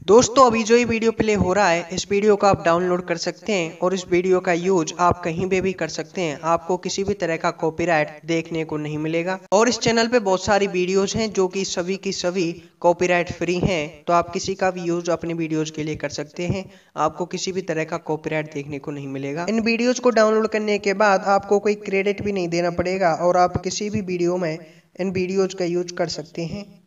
दोस्तों अभी जो ये वीडियो प्ले हो रहा है इस वीडियो को आप डाउनलोड कर सकते हैं और इस वीडियो का यूज आप कहीं पे भी कर सकते हैं। आपको किसी भी तरह का कॉपीराइट देखने को नहीं मिलेगा और इस चैनल पे बहुत सारी वीडियोज हैं जो कि सभी की सभी कॉपीराइट फ्री हैं। तो आप किसी का भी यूज अपने वीडियोज के लिए कर सकते हैं। आपको किसी भी तरह का कॉपीराइट देखने को नहीं मिलेगा। इन वीडियोज को डाउनलोड करने के बाद आपको कोई क्रेडिट भी नहीं देना पड़ेगा और आप किसी भी वीडियो में इन वीडियोज का यूज कर सकते हैं।